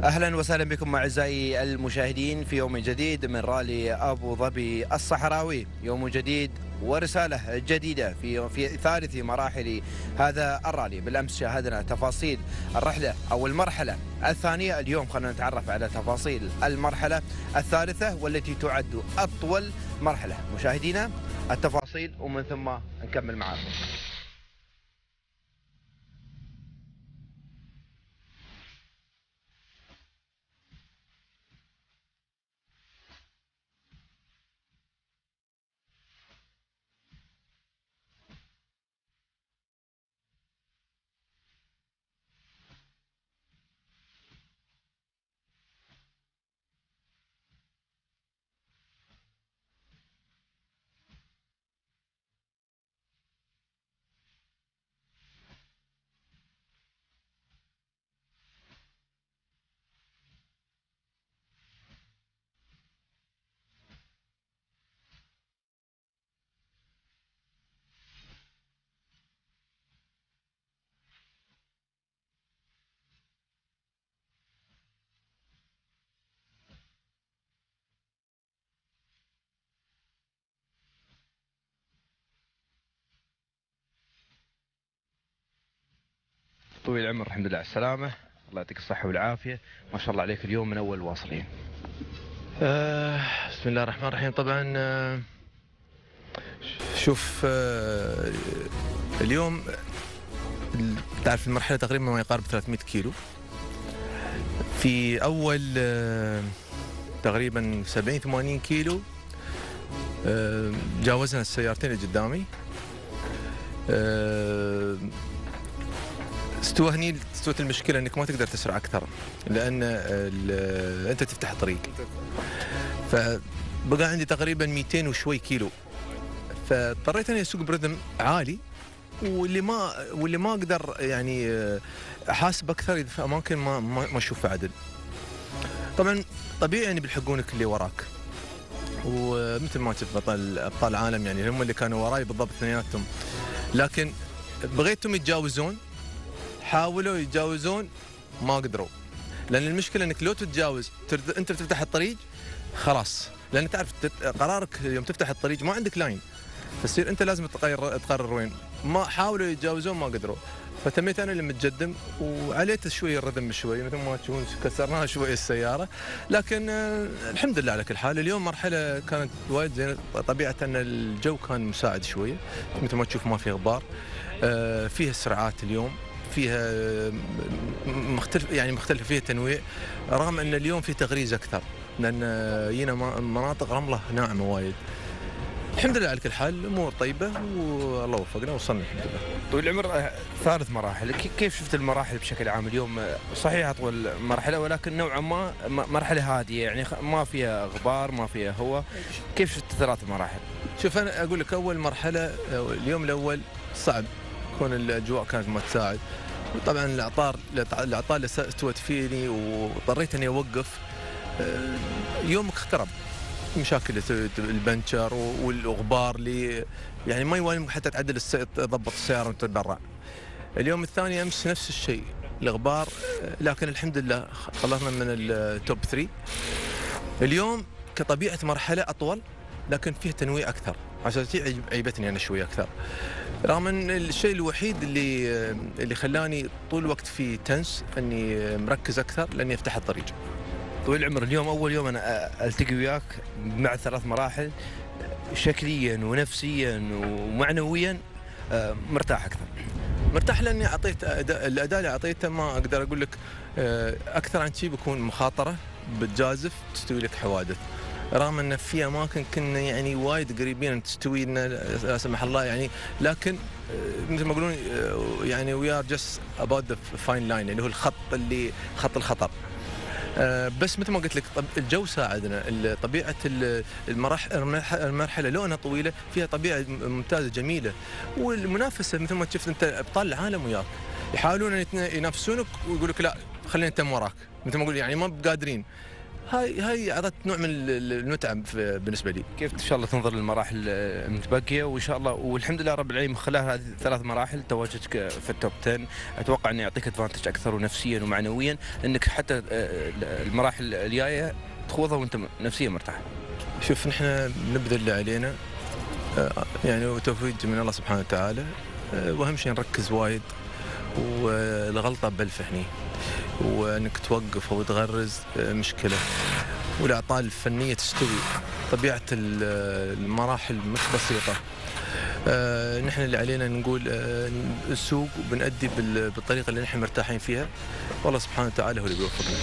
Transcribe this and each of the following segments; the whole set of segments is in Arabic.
أهلا وسهلا بكم أعزائي المشاهدين في يوم جديد من رالي أبو ظبي الصحراوي. يوم جديد ورسالة جديدة في ثالث مراحل هذا الرالي. بالأمس شاهدنا تفاصيل الرحلة أو المرحلة الثانية، اليوم خلينا نتعرف على تفاصيل المرحلة الثالثة والتي تعد أطول مرحلة. مشاهدينا التفاصيل ومن ثم نكمل معاكم. طويل العمر، الحمد لله على السلامة، الله يعطيك الصحة والعافية، ما شاء الله عليك اليوم من أول واصلين. بسم الله الرحمن الرحيم. طبعا شوف، اليوم تعرف المرحلة تقريبا ما يقارب 300 كيلو. في أول تقريبا 70-80 كيلو جاوزنا السيارتين اللي قدامي. استوت المشكله انك ما تقدر تسرع اكثر لان انت تفتح طريق، فبقى عندي تقريبا 200 وشوي كيلو، فاضطريت اني اسوق برذم عالي، واللي ما اقدر يعني احاسب اكثر في اماكن ما اشوفها عدل. طبعا طبيعي يعني بيلحقونك اللي وراك، ومثل ما شفت ابطال العالم يعني هم اللي كانوا وراي بالضبط اثنيناتهم، لكن بغيتهم يتجاوزون، حاولوا يتجاوزون ما قدروا، لان المشكله انك لو تتجاوز انت تفتح الطريق خلاص، لان تعرف قرارك يوم تفتح الطريق ما عندك لاين، فتصير انت لازم تقرر وين. ما حاولوا يتجاوزون ما قدروا، فتميت انا اللي متقدم وعليت شوي الرذم شوي، مثل ما تشوفون كسرناها شوي السياره، لكن الحمد لله على كل حال. اليوم مرحله كانت وايد زينه، طبيعه ان الجو كان مساعد شويه، مثل ما تشوف ما في غبار، فيها سرعات اليوم، فيها مختلفه فيها تنويع، رغم ان اليوم في تغريز اكثر لان جينا مناطق رمله ناعمه وايد. الحمد لله على كل حال، الامور طيبه والله وفقنا وصلنا الحمد لله. طويل العمر، ثالث مراحل، كيف شفت المراحل بشكل عام؟ اليوم صحيح اطول مرحله ولكن نوعا ما مرحله هاديه، يعني ما فيها غبار ما فيها هواء. كيف شفت ثلاث مراحل؟ شوف انا اقول لك، اول مرحله اليوم الاول صعب، كون الاجواء كانت ما تساعد، وطبعا الاعطال اللي استوت فيني واضطريت اني اوقف. يومك اخترب، مشاكل البنشر والغبار اللي يعني ما يوالمك حتى تعدل تضبط السياره وتتبرع. اليوم الثاني امس نفس الشيء، الغبار، لكن الحمد لله خلصنا من التوب 3. اليوم كطبيعه مرحله اطول لكن فيها تنويع اكثر، عشان شيء عيبتني انا شوي اكثر، رغم ان الشيء الوحيد اللي خلاني طول الوقت في تنس اني مركز اكثر لاني افتح الطريق. طويل العمر، اليوم اول يوم انا التقي وياك مع ثلاث مراحل، شكليا ونفسيا ومعنويا مرتاح اكثر. مرتاح لاني اعطيت الاداء اللي اعطيته، ما اقدر اقول لك اكثر عن شيء بيكون مخاطره، بتجازف تستوي لك حوادث، رغم ان في اماكن كنا يعني وايد قريبين ان تستوي لنا لا سمح الله يعني، لكن مثل ما يقولون يعني وي ار جاست اباوت ذا فاين لاين، اللي هو خط الخطر. بس مثل ما قلت لك الجو ساعدنا، طبيعه المرحله لو انها طويله فيها طبيعه ممتازه جميله، والمنافسه مثل ما شفت انت ابطال العالم وياك يحاولون ان ينافسونك ويقول لك لا خلينا نتم وراك، مثل ما اقول يعني ما قادرين. هاي اعطت نوع من المتعه بالنسبه لي. كيف ان شاء الله تنظر للمراحل المتبقيه، وان شاء الله والحمد لله رب العالمين من خلال هذه الثلاث مراحل تواجدك في التوب 10 اتوقع انه يعطيك ادفانتج اكثر ونفسيا ومعنويا انك حتى المراحل الجايه تخوضها وانت نفسيا مرتاح. شوف نحن نبذل اللي علينا يعني وتوفيق من الله سبحانه وتعالى، واهم شيء نركز وايد، والغلطه بلف هني، وانك توقف او تغرز مشكله، والاعطال الفنيه تستوي. طبيعه المراحل مش بسيطه. نحن اللي علينا نقول السوق وبنأدي بالطريقه اللي نحن مرتاحين فيها، والله سبحانه وتعالى هو اللي بيوفقنا.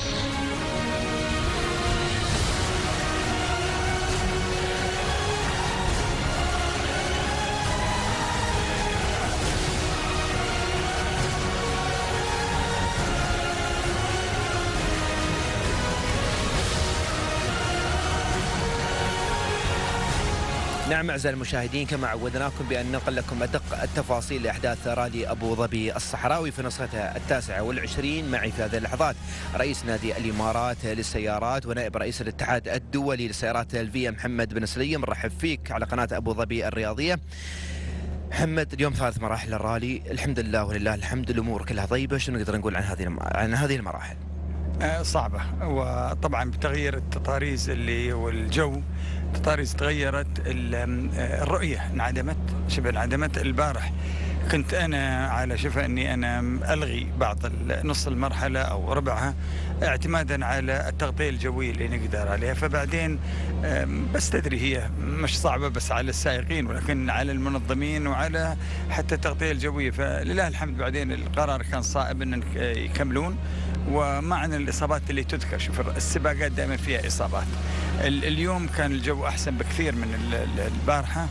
نعم أعزائي المشاهدين، كما عودناكم بأن ننقل لكم أدق التفاصيل لأحداث رالي أبو ظبي الصحراوي في نسختها 29. معي في هذه اللحظات رئيس نادي الإمارات للسيارات ونائب رئيس الاتحاد الدولي للسيارات الفيا محمد بن سليم. نرحب فيك على قناة أبو ظبي الرياضية. محمد، اليوم ثالث مراحل الرالي، الحمد لله ولله الحمد، الأمور كلها طيبة. شنو نقدر نقول عن هذه المراحل؟ صعبة، وطبعا بتغيير التطاريز والجو، التطاريز تغيرت، الرؤية انعدمت، شبه انعدمت. البارح كنت أنا على شفا أني أنا ألغي بعض نص المرحلة أو ربعها اعتمادا على التغطية الجوية اللي نقدر عليها، فبعدين بس تدري هي مش صعبة بس على السائقين ولكن على المنظمين وعلى حتى التغطية الجوية، فلله الحمد بعدين القرار كان صائب أن يكملون. ومعنا الإصابات اللي تذكر، شوف السباقات دائما فيها إصابات. اليوم كان الجو أحسن بكثير من البارحة،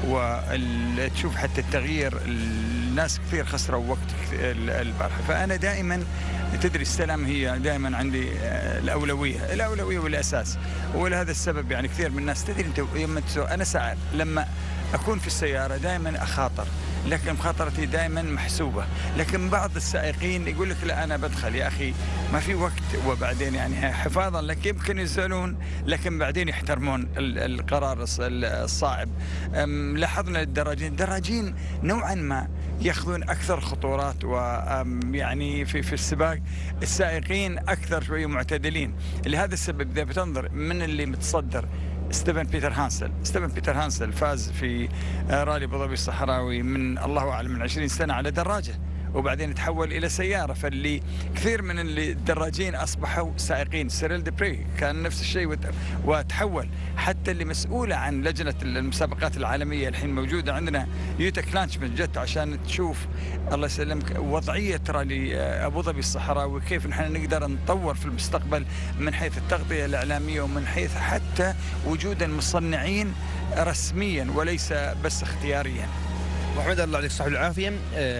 وتشوف حتى التغيير، الناس كثير خسروا وقت البارحة. فأنا دائما تدري السلام هي دائما عندي الأولوية والأساس، ولهذا السبب يعني كثير من الناس تدري أنت أنا ساعات لما أكون في السيارة دائما أخاطر، لكن مخاطرتي دائما محسوبة. لكن بعض السائقين يقول لك لا أنا بدخل يا أخي ما في وقت، وبعدين يعني حفاظا لك يمكن يزعلون لكن بعدين يحترمون القرار الصائب. لاحظنا الدراجين نوعا ما ياخذون أكثر خطورات، ويعني في السباق السائقين أكثر شوية معتدلين. لهذا السبب إذا بتنظر من اللي متصدر ستيفن بيتر هانسل فاز في رالي أبو ظبي الصحراوي من الله أعلم من 20 سنة على دراجة، وبعدين تحول إلى سيارة. فاللي كثير من الدراجين أصبحوا سائقين. سيريل ديبري كان نفس الشيء وتحول. حتى اللي مسؤولة عن لجنة المسابقات العالمية الحين موجودة عندنا يوتا كلانشمن، جت عشان تشوف الله يسلمك وضعية رالي أبو ظبي الصحراوي، كيف نحن نقدر نطور في المستقبل من حيث التغطية الإعلامية ومن حيث حتى وجود المصنعين رسميا وليس بس اختياريا. محمد الله عليك الصحة والعافية.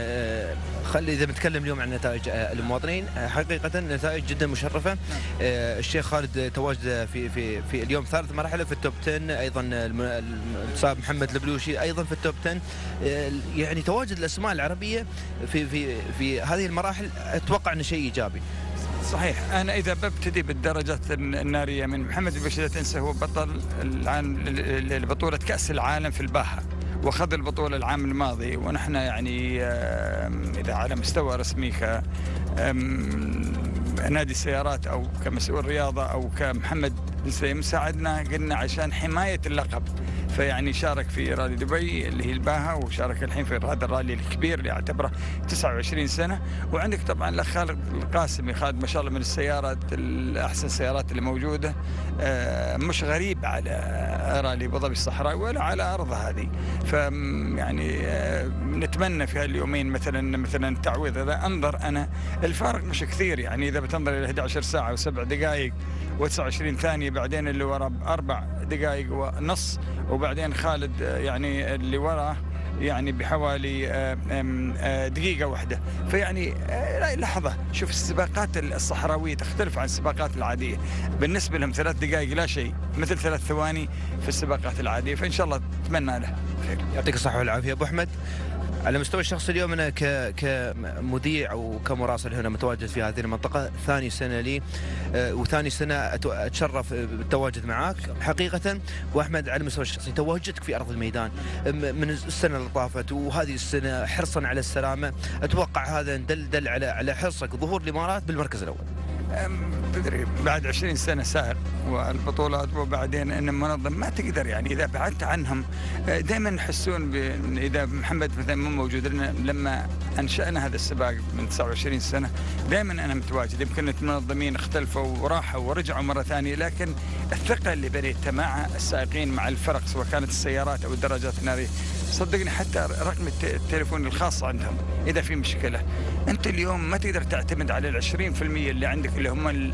خلي إذا بنتكلم اليوم عن نتائج المواطنين، حقيقة نتائج جدا مشرفة. الشيخ خالد تواجد في اليوم ثالث مرحلة في التوب 10، أيضا المساب محمد البلوشي أيضا في التوب 10. يعني تواجد الأسماء العربية في هذه المراحل أتوقع أنه شيء إيجابي. صحيح. أنا إذا ببتدي بالدرجات النارية من محمد البلوشي، لا تنسى هو بطل بطولة كأس العالم في الباحة، وخذ البطولة العام الماضي. ونحن يعني إذا على مستوى رسمي كنادي السيارات أو كمسؤول رياضة أو كمحمد بن سليم ساعدنا قلنا عشان حماية اللقب. فيعني شارك في رالي دبي اللي هي الباهة، وشارك الحين في هذا الرالي الكبير اللي اعتبره 29 سنة. وعندك طبعا الأخ خالد القاسمي، خالد ما شاء الله من السيارات الأحسن السيارات اللي موجودة، مش غريب على رالي أبو ظبي الصحراوي ولا على أرضها هذه. فيعني نتمنى في هاليومين مثلا تعويض. إذا أنظر أنا الفارق مش كثير، يعني إذا بتنظر إلى 11 ساعة و7 دقائق و29 ثانية، بعدين اللي وراء 4 دقائق ونص، وبعدين خالد يعني اللي وراه يعني بحوالي دقيقة واحدة. فيعني لحظة، شوف السباقات الصحراوية تختلف عن السباقات العادية. بالنسبة لهم 3 دقائق لا شيء، مثل 3 ثواني في السباقات العادية. فإن شاء الله نتمنى له خير. يعطيك الصحة والعافية أبو أحمد. على مستوى الشخصي اليوم أنا كمذيع وكمراسل هنا متواجد في هذه المنطقة، ثاني سنة لي وثاني سنة أتشرف بالتواجد معك حقيقة. وأحمد، على المستوى الشخصي تواجدك في أرض الميدان من السنة اللي طافت وهذه السنة حرصا على السلامة، أتوقع هذا دل على حرصك ظهور الإمارات بالمركز الأول. تدري بعد 20 سنة سائق والبطولات، وبعدين ان المنظم ما تقدر يعني اذا بعدت عنهم دائما يحسون اذا محمد مثلا مو موجود. لما انشأنا هذا السباق من 29 سنة دائما انا متواجد. يمكن المنظمين اختلفوا وراحوا ورجعوا مرة ثانية، لكن الثقة اللي بنيتها مع السائقين مع الفرق سواء كانت السيارات او الدراجات النارية، صدقني حتى رقم التليفون الخاص عندهم اذا في مشكلة. انت اليوم ما تقدر تعتمد على 20% اللي عندك اللي هم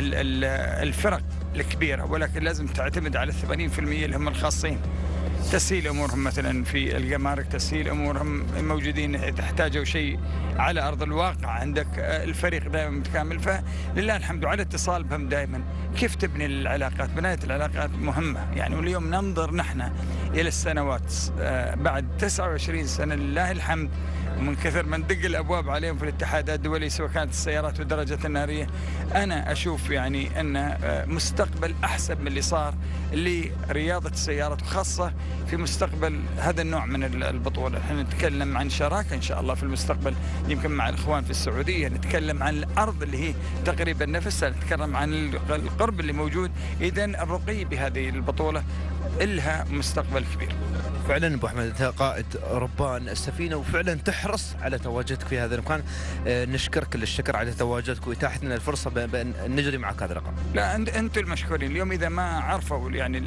الفرق الكبيرة، ولكن لازم تعتمد على 80% اللي هم الخاصين. تسهيل امورهم مثلا في الجمارك، تسهيل امورهم موجودين، تحتاجوا شيء على ارض الواقع عندك الفريق دائما متكامل. فلله الحمد على اتصال بهم دائما. كيف تبني العلاقات؟ بنايه العلاقات مهمه يعني. واليوم ننظر نحن الى السنوات بعد 29 سنه لله الحمد، ومن كثر ما ندق الابواب عليهم في الاتحادات الدولي سواء كانت السيارات والدراجات الناريه، انا اشوف يعني ان مستقبل احسن من اللي صار لرياضه السيارات، وخاصه في مستقبل هذا النوع من البطوله. احنا نتكلم عن شراكه ان شاء الله في المستقبل، يمكن مع الاخوان في السعوديه، نتكلم عن الارض اللي هي تقريبا نفسها، نتكلم عن القرب اللي موجود. اذا الرقي بهذه البطوله إلها مستقبل كبير. فعلا ابو احمد انت قائد ربان السفينه، وفعلا تحرص على تواجدك في هذا المكان. نشكرك كل الشكر على تواجدك واتاحه لنا الفرصه بان نجري معك هذا الرقم. لا انتم المشكورين. اليوم اذا ما عرفوا يعني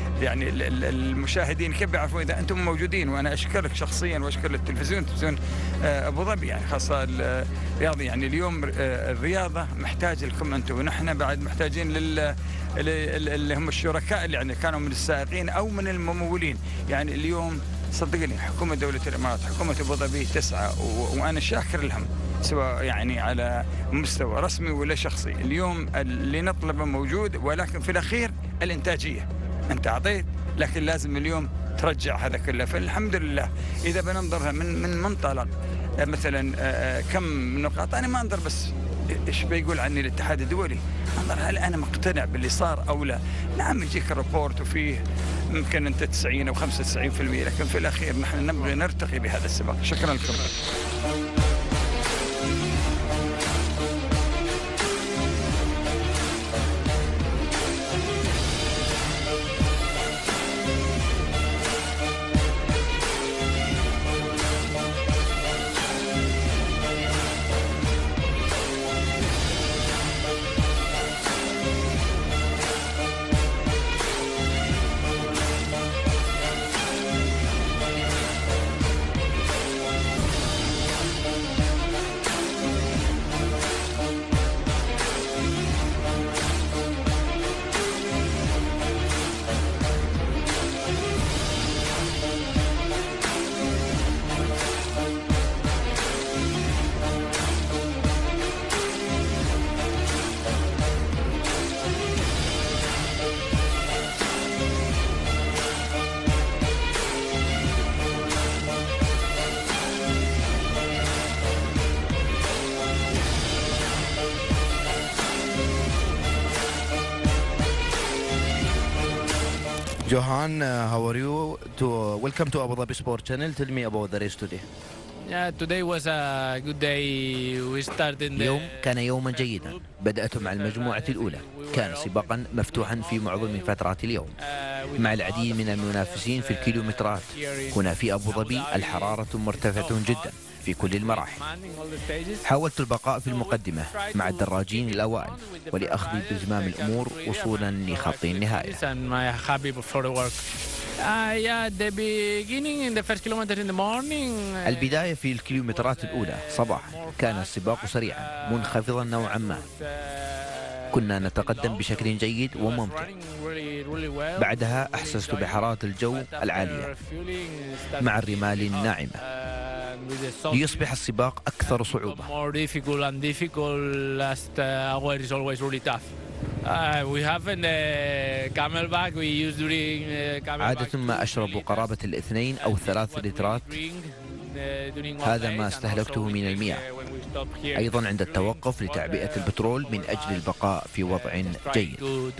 المشاهدين كيف بيعرفوا اذا انتم موجودين؟ وانا اشكرك شخصيا واشكر التلفزيون ابو ظبي يعني خاصه الرياضي. يعني اليوم الرياضه محتاج لكم انتم، ونحن بعد محتاجين اللي هم الشركاء اللي يعني كانوا من السائقين او من الممولين. يعني اليوم صدقني حكومه دوله الامارات، حكومه ابو ظبي تسعى وانا شاكر لهم سواء يعني على مستوى رسمي ولا شخصي. اليوم اللي نطلبه موجود، ولكن في الاخير الانتاجيه. انت اعطيت لكن لازم اليوم ترجع هذا كله. فالحمد لله اذا بننظرها من منطلق مثلا كم نقاط، انا ما انظر بس ايش بيقول عني الاتحاد الدولي، انظر هل انا مقتنع باللي صار او لا. نعم يجيك ريبورت وفيه ممكن انت 90 او 95%، لكن في الاخير نحن نبغي نرتقي بهذا السباق. شكرا لكم. Johan, how are you? Welcome to Abu Dhabi Sport Channel. Tell me about the race today. Yeah, today was a good day. We started اليوم كان يوما جيدا. بدأت مع المجموعة الأولى. كان سباقا مفتوحا في معظم فترات اليوم مع العديد من المنافسين في الكيلومترات. هنا في أبو ظبي الحرارة مرتفعة جدا في كل المراحل. حاولت البقاء في المقدمة مع الدراجين الأوائل ولأخذ بزمام الأمور وصولا لخط النهاية. البداية في الكيلومترات الأولى صباحا كان السباق سريعا منخفضا نوعا ما. كنا نتقدم بشكل جيد وممتع. بعدها أحسست بحرارة الجو العالية مع الرمال الناعمة ليصبح السباق أكثر صعوبة. عادة ما أشرب قرابة 2 أو 3 لترات هذا ما استهلكته من المياه. أيضا عند التوقف لتعبئة البترول من أجل البقاء في وضع جيد.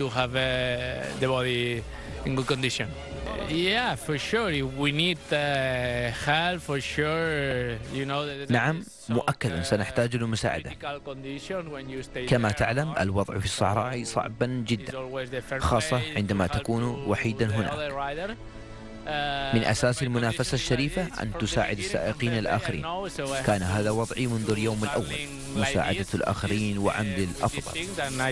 نعم، مؤكدا سنحتاج لمساعدة. كما تعلم الوضع في الصحراء صعبا جدا، خاصة عندما تكون وحيدا هناك. من أساس المنافسة الشريفة أن تساعد السائقين الآخرين. كان هذا وضعي منذ اليوم الأول، مساعدة الآخرين وعمل الأفضل.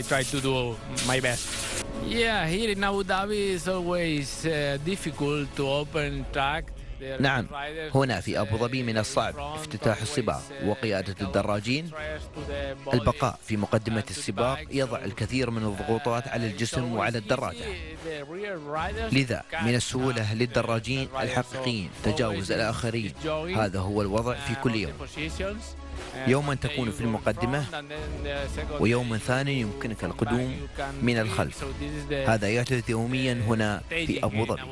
نعم، هنا في أبو ظبي من الصعب افتتاح السباق وقيادة الدراجين. البقاء في مقدمة السباق يضع الكثير من الضغوطات على الجسم وعلى الدراجة، لذا من السهولة للدراجين الحقيقيين تجاوز الآخرين. هذا هو الوضع في كل يوم. يوما تكون في المقدمة ويوم ثاني يمكنك القدوم من الخلف. هذا يحدث يوميا هنا في أبو ظبي.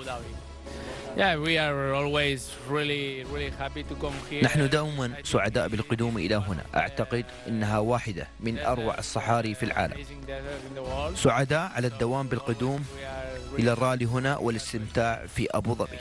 نحن دوما سعداء بالقدوم إلى هنا. أعتقد أنها واحدة من أروع الصحاري في العالم. سعداء على الدوام بالقدوم إلى الرالي هنا والاستمتاع في أبو ظبي.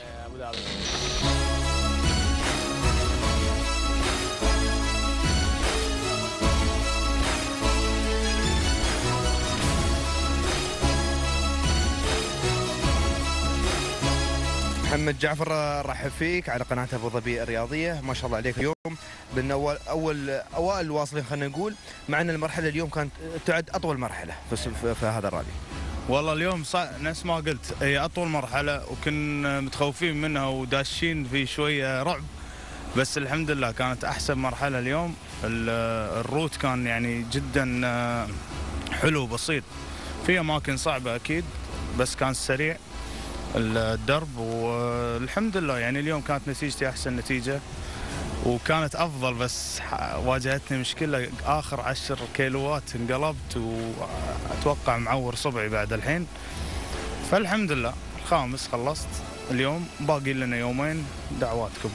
محمد جعفر، رحب فيك على قناة أبو ظبي الرياضية. ما شاء الله عليك اليوم من أوائل الواصلين، خلينا نقول، مع أن المرحلة اليوم كانت تعد أطول مرحلة في هذا الرالي. والله اليوم نفس ما قلت، هي أطول مرحلة وكنا متخوفين منها وداشين في شوية رعب، بس الحمد لله كانت أحسن مرحلة اليوم. الروت كان يعني جدا حلو بسيط، في أماكن صعبة أكيد بس كان سريع الدرب، والحمد لله يعني اليوم كانت نتيجتي أحسن نتيجة وكانت أفضل، بس واجهتني مشكلة آخر 10 كيلوات انقلبت وأتوقع معور صبعي بعد الحين. فالحمد لله الخامس خلصت اليوم، باقي لنا يومين، دعواتكم.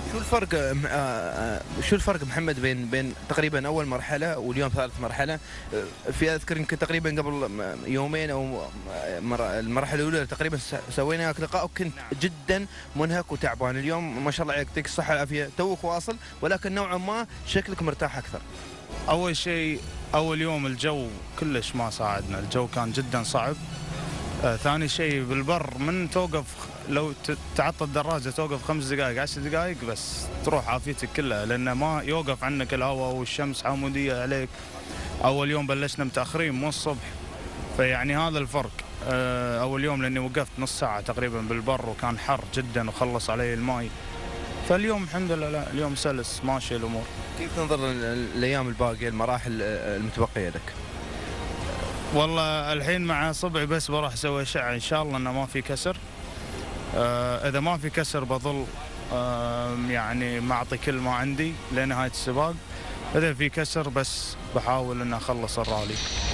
شو الفرق محمد بين تقريبا اول مرحله واليوم ثالث مرحله؟ في اذكر يمكن تقريبا قبل يومين او المرحله الاولى تقريبا سوينا لقاء وكنت جدا منهك وتعبان. اليوم ما شاء الله يعطيك الصحه والعافيه، توك واصل ولكن نوعا ما شكلك مرتاح اكثر. اول شيء اول يوم الجو كلش ما ساعدنا، الجو كان جدا صعب. ثاني شيء بالبر من توقف، لو تعطل الدراجة توقف 5 دقائق 10 دقائق بس تروح عافيتك كلها، لأن ما يوقف عنك الهواء والشمس عمودية عليك. أول يوم بلشنا متأخرين مو الصبح، فيعني هذا الفرق. أول يوم لأني وقفت نص ساعة تقريبا بالبر وكان حر جدا وخلص علي الماء. فاليوم الحمد لله لا، اليوم سلس ماشي الأمور. كيف تنظر الأيام الباقية، المراحل المتبقية لك؟ والله الحين مع صبعي بس بروح اسوي اشعه ان شاء الله انه ما في كسر. اذا ما في كسر بظل يعني معطي كل ما عندي لنهايه السباق. اذا في كسر بس بحاول ان اخلص الرالي.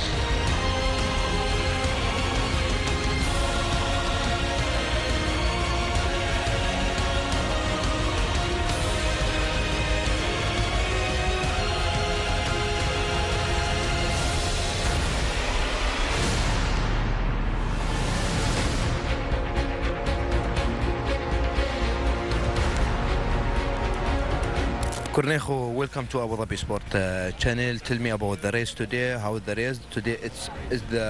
Cornejo, welcome to Abu Dhabi Sport channel. Tell me about the race today. How is the race today? It's the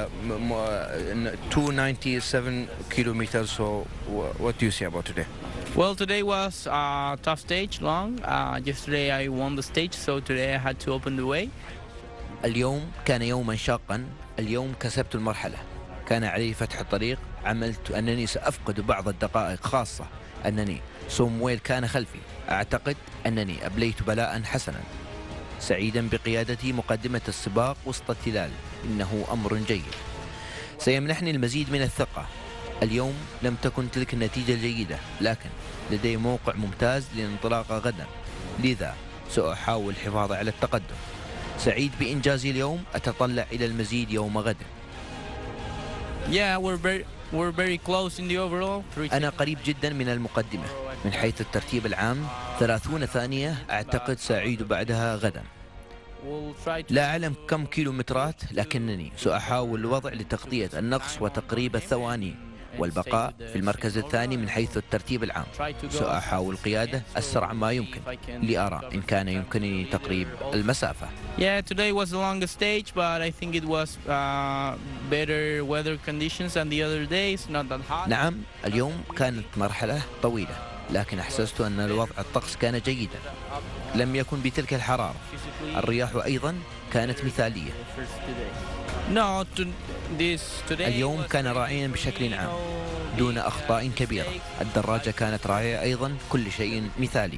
297 kilometers. So what do you say about today? Well, today was a tough stage, long. Yesterday I won the stage, so today I had to open the way. اليوم كان يوما شاقا. اليوم كسبت المرحلة. كان علي فتح الطريق. عملت أنني سأفقد بعض الدقائق، خاصة أنني سومويل كان خلفي. أعتقد أنني أبليت بلاء حسنا. سعيدا بقيادتي مقدمة السباق وسط التلال، إنه أمر جيد سيمنحني المزيد من الثقة. اليوم لم تكن تلك النتيجة الجيدة، لكن لدي موقع ممتاز للانطلاق غدا، لذا سأحاول الحفاظ على التقدم. سعيد بإنجازي اليوم، أتطلع إلى المزيد يوم غد. We're very close in the overall. أنا قريب جدا من المقدمة من حيث الترتيب العام. 30 ثانية أعتقد سأعيد بعدها غدا. We'll try to لا أعلم كم كيلومترات، لكنني سأحاول الوضع لتغطية النقص وتقريب الثواني والبقاء في المركز الثاني من حيث الترتيب العام. سأحاول القيادة أسرع ما يمكن لأرى إن كان يمكنني تقريب المسافة. Yeah, today was the longest stage, but I think it was better weather conditions than the other days, not that hot. نعم، اليوم كانت مرحلة طويلة، لكن أحسست أن الوضع الطقس كان جيدا، لم يكن بتلك الحرارة. الرياح أيضا كانت مثالية. No, today اليوم كان رائعا بشكل عام دون أخطاء كبيرة. الدراجة كانت رائعة أيضا، كل شيء مثالي.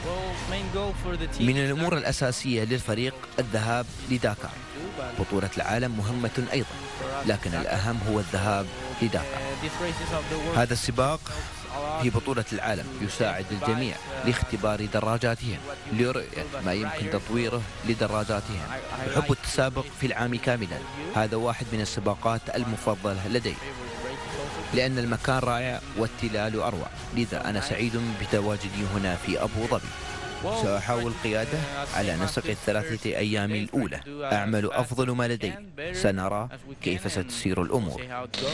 من الأمور الأساسية للفريق الذهاب لداكار. بطولة العالم مهمة أيضا، لكن الأهم هو الذهاب لداكار. هذا السباق في بطولة العالم يساعد الجميع لاختبار دراجاتهم لرؤية ما يمكن تطويره لدراجاتهم. أحب التسابق في العام كاملا، هذا واحد من السباقات المفضلة لدي لأن المكان رائع والتلال أروع، لذا أنا سعيد بتواجدي هنا في أبو ظبي. سأحاول القيادة على نسق ال3 أيام الأولى، أعمل أفضل ما لدي، سنرى كيف ستسير الأمور.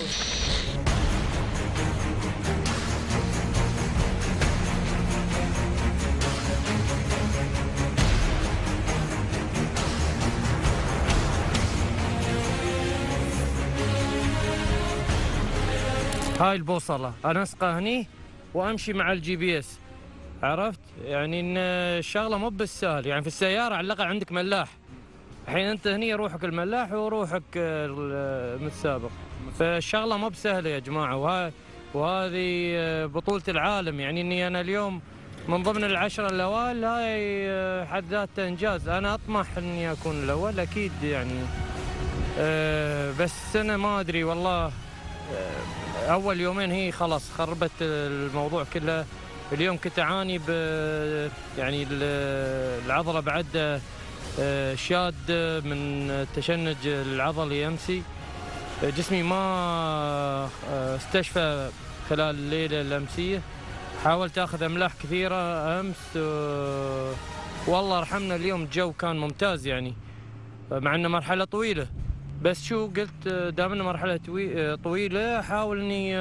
هاي البوصلة أنسقها هني وأمشي مع الGPS، عرفت؟ يعني إن الشغلة مو بالسهل، يعني في السيارة على الأقل عندك ملاح، الحين أنت هني روحك الملاح وروحك المتسابق، فالشغلة مو بسهلة يا جماعة. وهذه بطولة العالم، يعني إني أنا اليوم من ضمن ال10 الأوائل، هاي حد ذاتها إنجاز. أنا أطمح إني أكون الأول أكيد يعني، بس أنا ما أدري والله. أول يومين هي خلاص خربت الموضوع كله. اليوم كنت أعاني يعني العضلة بعد شاد من التشنج العضلي أمسي، جسمي ما استشفى خلال الليلة الأمسية. حاولت أخذ أملاح كثيرة أمس، والله رحمنا اليوم الجو كان ممتاز يعني، مع أنه مرحلة طويلة. بس شو قلت، دام انه مرحله طويله احاول اني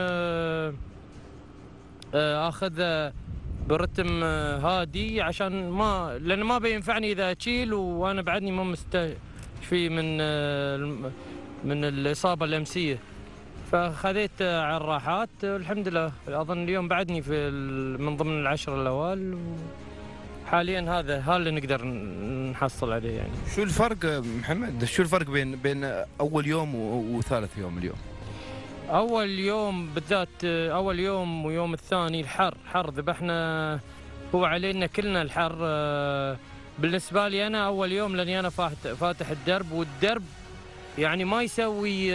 اخذ برتم هادي، عشان لان ما بينفعني اذا اشيل وانا بعدني ما مستشفي من الاصابه الامسيه. فخذيت على الراحات الحمد لله. اظن اليوم بعدني من ضمن ال10 الاوائل، حاليا هذا اللي نقدر نحصل عليه يعني. شو الفرق محمد؟ شو الفرق بين اول يوم وثالث يوم اليوم؟ اول يوم بالذات، اول يوم ويوم الثاني الحر ذبحنا، هو علينا كلنا الحر. بالنسبه لي انا اول يوم، لاني انا فاتح الدرب، والدرب يعني ما يسوي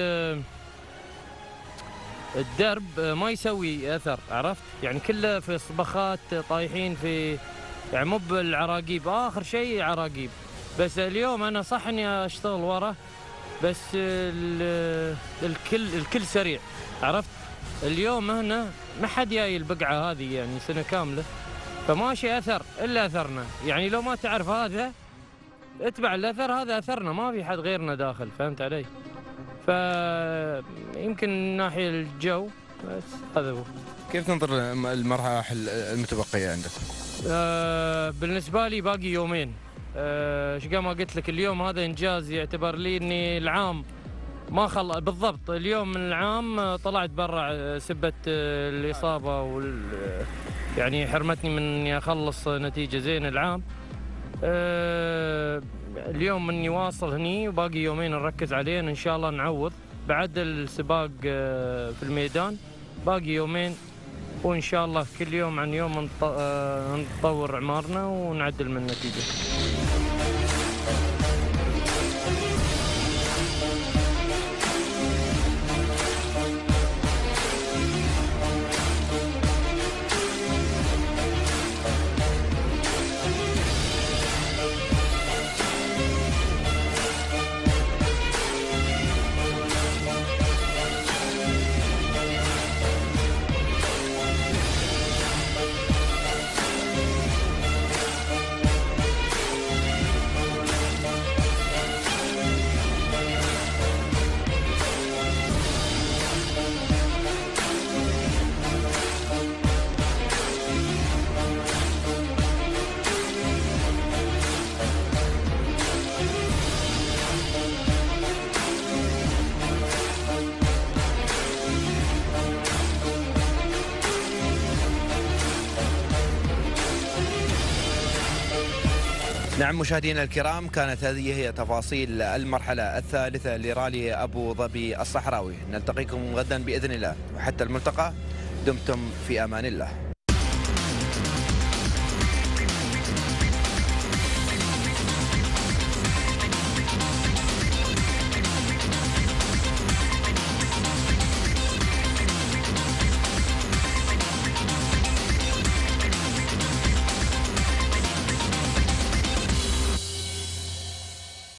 الدرب ما يسوي اثر، عرفت؟ يعني كله في صبخات طايحين في، يعني مو بالعراقيب، اخر شيء عراقيب. بس اليوم انا صح اني اشتغل ورا، بس الكل سريع، عرفت؟ اليوم هنا ما حد جاي البقعه هذه يعني سنه كامله، فماشي اثر الا اثرنا. يعني لو ما تعرف هذا اتبع الاثر، هذا اثرنا، ما في حد غيرنا داخل، فهمت علي؟ فيمكن من ناحيه الجو، بس هذا هو. كيف تنظر المراحل المتبقيه عندك؟ بالنسبه لي باقي يومين. ما قلت لك اليوم هذا انجاز يعتبر لي، اني العام ما بالضبط اليوم من العام طلعت برا سبت الاصابه يعني حرمتني من اني اخلص نتيجه زين العام. اليوم اني واصل هني وباقي يومين نركز عليهم ان شاء الله، نعوض بعد السباق في الميدان. باقي يومين وإن شاء الله كل يوم عن يوم نطور أعمارنا ونعدل من النتيجة. نعم مشاهدينا الكرام، كانت هذه هي تفاصيل المرحلة الثالثة لرالي أبو ظبي الصحراوي. نلتقيكم غدا بإذن الله، وحتى الملتقى دمتم في أمان الله.